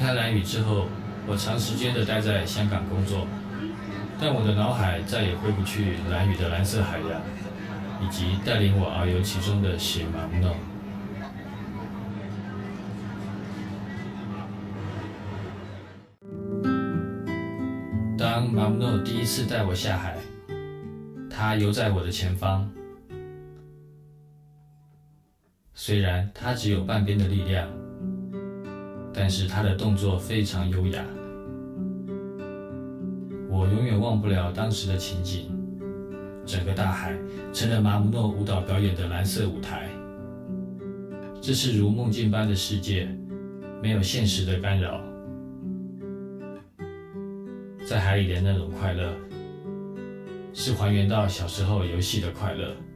开兰屿之后，我长时间的待在香港工作，但我的脑海再也回不去兰屿的蓝色海洋，以及带领我遨游其中的血马木诺。当马木诺第一次带我下海，他游在我的前方，虽然他只有半边的力量，但是他的动作非常优雅。我永远忘不了当时的情景，整个大海成了马木诺舞蹈表演的蓝色舞台。这是如梦境般的世界，没有现实的干扰。在海里的那种快乐，是还原到小时候游戏的快乐。